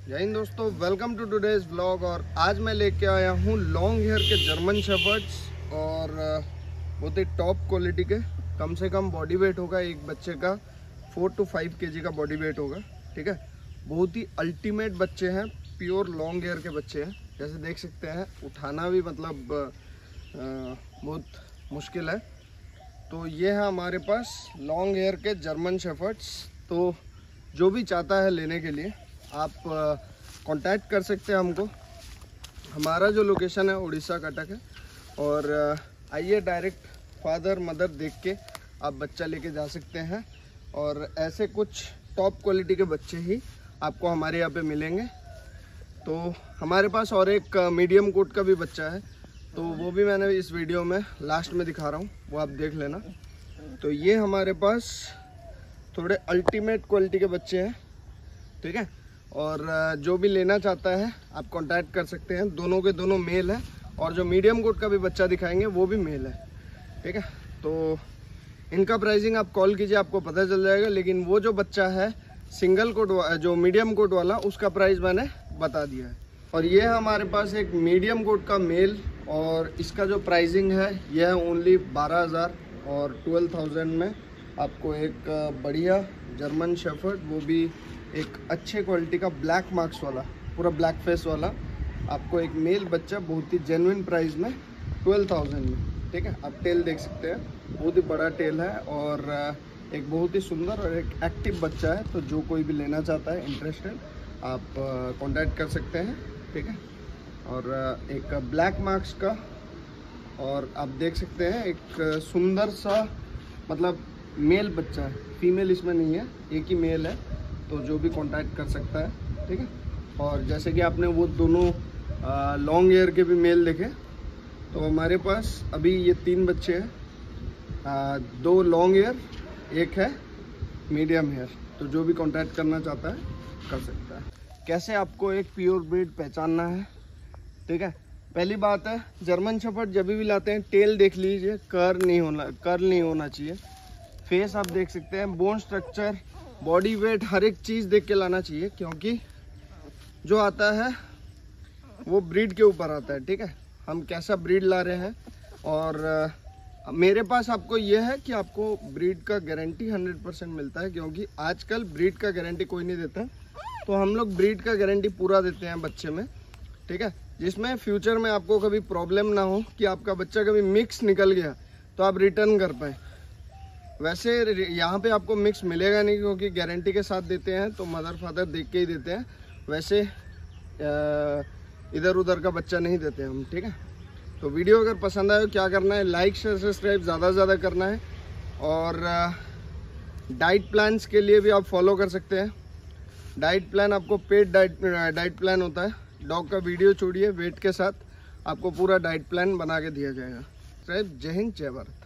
जय हिंद दोस्तों, welcome to today's vlog. और आज मैं लेके आया हूँ लॉन्ग हेयर के जर्मन शेफर्ड्स और बहुत ही टॉप क्वालिटी के। कम से कम बॉडी वेट होगा एक बच्चे का 4 to 5 kg का बॉडी वेट होगा। ठीक है, बहुत ही अल्टीमेट बच्चे हैं, प्योर लॉन्ग हेयर के बच्चे हैं। जैसे देख सकते हैं, उठाना भी मतलब बहुत मुश्किल है। तो ये है हमारे पास लॉन्ग हेयर के जर्मन शेफर्ड्स। तो जो भी चाहता है लेने के लिए आप कांटेक्ट कर सकते हैं हमको। हमारा जो लोकेशन है उड़ीसा कटक है। और आइए डायरेक्ट फादर मदर देख के आप बच्चा लेके जा सकते हैं। और ऐसे कुछ टॉप क्वालिटी के बच्चे ही आपको हमारे यहाँ पे मिलेंगे। तो हमारे पास और एक मीडियम कोट का भी बच्चा है, तो वो भी मैंने इस वीडियो में लास्ट में दिखा रहा हूँ, वो आप देख लेना। तो ये हमारे पास थोड़े अल्टीमेट क्वालिटी के बच्चे हैं। ठीक है, और जो भी लेना चाहता है आप कांटेक्ट कर सकते हैं। दोनों के दोनों मेल है, और जो मीडियम कोट का भी बच्चा दिखाएंगे वो भी मेल है। ठीक है, तो इनका प्राइसिंग आप कॉल कीजिए, आपको पता चल जाएगा। लेकिन वो जो बच्चा है सिंगल कोट जो मीडियम कोट वाला, उसका प्राइस मैंने बता दिया है। और ये है हमारे पास एक मीडियम कोट का मेल, और इसका जो प्राइसिंग है यह है ओनली 12,000 और 12,000 में आपको एक बढ़िया जर्मन शेफर्ड, वो भी एक अच्छे क्वालिटी का ब्लैक मार्क्स वाला, पूरा ब्लैक फेस वाला, आपको एक मेल बच्चा बहुत ही जेन्युइन प्राइस में 12,000 में। ठीक है, आप टेल देख सकते हैं, बहुत ही बड़ा टेल है और एक बहुत ही सुंदर और एक एक्टिव बच्चा है। तो जो कोई भी लेना चाहता है इंटरेस्टेड, आप कांटेक्ट कर सकते हैं। ठीक है, और एक ब्लैक मार्क्स का, और आप देख सकते हैं एक सुंदर सा मतलब मेल बच्चा है, फीमेल इसमें नहीं है, एक ही मेल है। तो जो भी कांटेक्ट कर सकता है। ठीक है, और जैसे कि आपने वो दोनों लॉन्ग हेयर के भी मेल देखे, तो हमारे पास अभी ये 3 बच्चे हैं, 2 लॉन्ग हेयर, एक है मीडियम हेयर। तो जो भी कांटेक्ट करना चाहता है कर सकता है। कैसे आपको एक प्योर ब्रीड पहचानना है। ठीक है, पहली बात है जर्मन शेफर्ड जब भी लाते हैं टेल देख लीजिए, कर्ल नहीं होना चाहिए। फेस आप देख सकते हैं, बोन स्ट्रक्चर, बॉडी वेट, हर एक चीज़ देख के लाना चाहिए, क्योंकि जो आता है वो ब्रीड के ऊपर आता है। ठीक है, हम कैसा ब्रीड ला रहे हैं। और मेरे पास आपको ये है कि आपको ब्रीड का गारंटी 100% मिलता है, क्योंकि आजकल ब्रीड का गारंटी कोई नहीं देता। तो हम लोग ब्रीड का गारंटी पूरा देते हैं बच्चे में। ठीक है, जिसमें फ्यूचर में आपको कभी प्रॉब्लम ना हो कि आपका बच्चा कभी मिक्स निकल गया तो आप रिटर्न कर पाए। वैसे यहाँ पे आपको मिक्स मिलेगा नहीं, क्योंकि गारंटी के साथ देते हैं, तो मदर फादर देख के ही देते हैं। वैसे इधर उधर का बच्चा नहीं देते हम। ठीक है, तो वीडियो अगर पसंद आए क्या करना है, लाइक शेयर सब्सक्राइब ज़्यादा से ज़्यादा करना है। और डाइट प्लान्स के लिए भी आप फॉलो कर सकते हैं। डाइट प्लान आपको पेड डाइट प्लान होता है। डॉग का वीडियो छोड़िए, वेट के साथ आपको पूरा डाइट प्लान बना के दिया जाएगा। जय हिंद, जय भारत।